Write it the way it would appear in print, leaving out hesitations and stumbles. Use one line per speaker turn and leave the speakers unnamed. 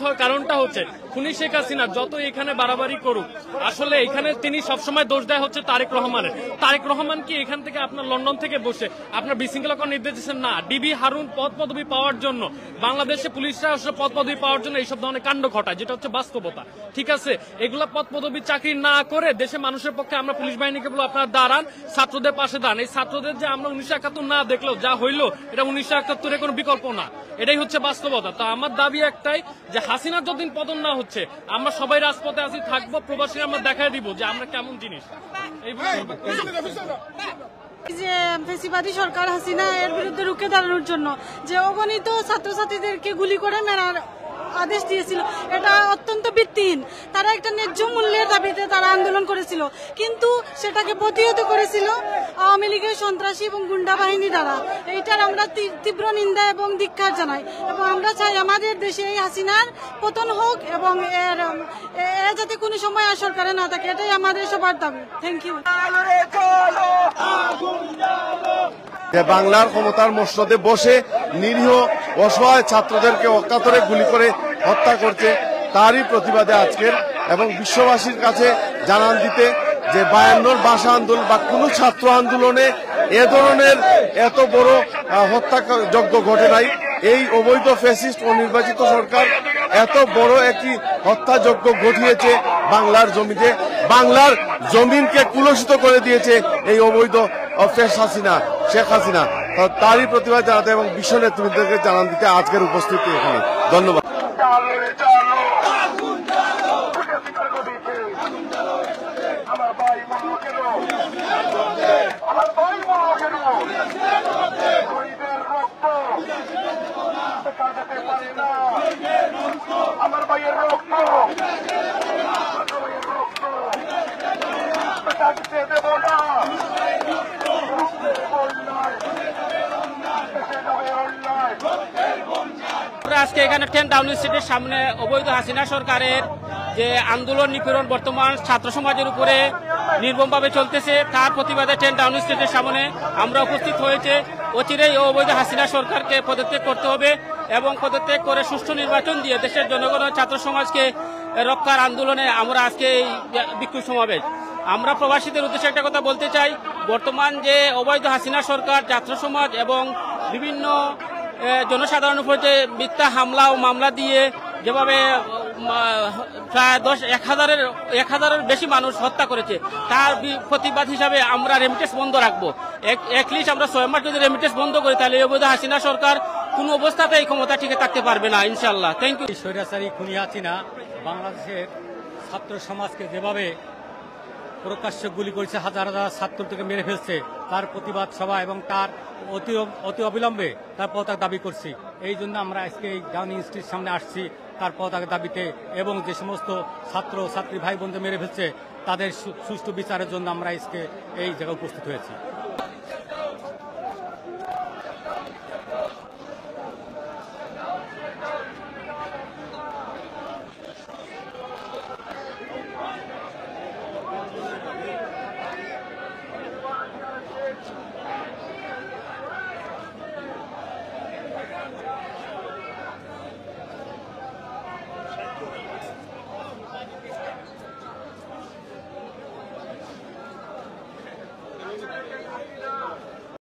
হওয়ার কারণটা হচ্ছে খুনি শেখ হাসিনা যত এখানে বাড়াবাড়ি করুক, আসলে এখানে তিনি সবসময় দোষ দেয় হচ্ছে তারেক রহমানের। তারেক রহমান কি এখান থেকে আপনার লন্ডন থেকে বসে আপনার বিশৃঙ্খলাকর নির্দেশ দিচ্ছেন? না, ডিবি হারুন পদ পদবি পাওয়ার জন্য, বাংলাদেশে পুলিশরা আসলে পদ পদবি পাওয়ার জন্য এইসব ধরনের কাণ্ড ঘটায়, যেটা হচ্ছে বাস্তবতা। ঠিক আছে, এগুলা পদ পদবি চাকরি না করে দেশে মানুষের পক্ষে আমরা পুলিশ বাহিনীকে বলবো আপনারা দাঁড়ান, ছাত্রদের পাশে দাঁড়ান। এই ছাত্রদের যে আমরা 1971 না দেখলেও যা হইলো, এটা 1971-এর কোনো বিকল্প না, এটাই হচ্ছে বাস্তবতা। তো আমার দাবি একটাই যে হাসিনার যতদিন পতন না হচ্ছে আমরা সবাই রাজপথে আসি থাকবো, প্রবাসী আমরা দেখাই দিব যে আমরা কেমন জিনিস।
যে ফেসিবাদী সরকার হাসিনা এর বিরুদ্ধে রুখে দাঁড়ানোর জন্য যে অগণিত ছাত্রছাত্রীদেরকে গুলি করে মেরার আদেশ দিয়েছিল, এটা অত্যন্ত ভিত্তিহীন। তারা একটা ন্যায্য মূল্যের দাবিতে তারা আন্দোলন করেছিল, কিন্তু সেটাকে প্রতিহত করেছিল আওয়ামী লীগের সন্ত্রাসী এবং গুন্ডা বাহিনী দ্বারা। এইটার আমরা তীব্র নিন্দা এবং ধিক্কার জানাই, এবং আমরা চাই আমাদের দেশে এই হাসিনার পতন হোক এবং এরা যাতে কোনো সময় আর সরকারে না থাকে, এটাই আমাদের সবার দাবি। Thank you.
বাংলার ক্ষমতার মসনদে বসে নিরীহ অসহায় ছাত্রদেরকে অকাতরে গুলি করে হত্যা করছে, তারই প্রতিবাদে আজকের এবং বিশ্ববাসীর কাছে জানান দিতে যে 52 ভাষা আন্দোলন বা কোনো ছাত্র আন্দোলনে এ ধরনের এত বড় হত্যাযজ্ঞ ঘটে নাই। এই অবৈধ ফ্যাসিস্ট ও নির্বাচিত সরকার এত বড় একটি হত্যাযজ্ঞ ঘটিয়েছে বাংলার জমিতে, বাংলার জমিনকে কুলসিত করে দিয়েছে এই অবৈধ শেখ হাসিনা। তারই প্রতিবাদ জানাতে এবং বিশ্ব নেতৃত্বকে জানান দিতে আজকের উপস্থিতি এখানে। ধন্যবাদ।
আজকে এখানে 10 ডাউনিং স্ট্রিটের সামনে অবৈধ হাসিনা সরকারের যে আন্দোলন নিপীড়ন বর্তমান ছাত্র সমাজের উপরে নির্মমভাবে চলতেছে, তার প্রতিবাদে 10 ডাউনিং স্ট্রিটের সামনে আমরা উপস্থিত হয়েছে। অচিরেই অবৈধ হাসিনা সরকারকে পদত্যাগ করতে হবে এবং পদত্যাগ করে সুষ্ঠু নির্বাচন দিয়ে দেশের জনগণ ও ছাত্র সমাজকে রক্ষার আন্দোলনে আমরা আজকে এই বিক্ষোভ সমাবেশ। আমরা প্রবাসীদের উদ্দেশ্যে একটা কথা বলতে চাই, বর্তমান যে অবৈধ হাসিনা সরকার ছাত্র সমাজ এবং বিভিন্ন জনসাধারণের উপর যে মিথ্যা হামলা ও মামলা দিয়ে যেভাবে প্রায় 1,000-এর বেশি মানুষ হত্যা করেছে, তার প্রতিবাদ হিসাবে আমরা রেমিটেন্স বন্ধ রাখবো। একলিস্ট আমরা 6 মাস যদি রেমিটেন্স বন্ধ করি তাহলে অবৈধ হাসিনা সরকার কোনো অবস্থাতে এই ক্ষমতা টিকে থাকতে পারবে না, ইনশাল্লাহ। Thank you.
স্বৈরাচারী খুনি হাসিনা বাংলাদেশের ছাত্র সমাজকে যেভাবে প্রকাশ্য গুলি করেছে, হাজার হাজার ছাত্রকে মেরে ফেলছে, তার প্রতিবাদ সভা এবং তার অতি অবিলম্বে তার পদত্যাগ দাবি করছি। এই জন্য আমরা আজকে এই ডাউনিং স্ট্রিট সামনে আসছি তার পদত্যাগের দাবিতে, এবং যে সমস্ত ছাত্র ছাত্রী ভাই বোনদের মেরে ফেলছে তাদের সুষ্ঠু বিচারের জন্য আমরা আজকে এই জায়গায় উপস্থিত হয়েছি।